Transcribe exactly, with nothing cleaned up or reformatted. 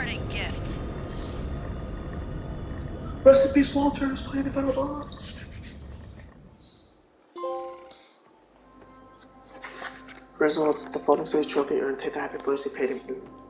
parting gift. Rest in peace, Walter, who's playing the final boss. Results: the floating stage trophy earned ten happy floors he paid him.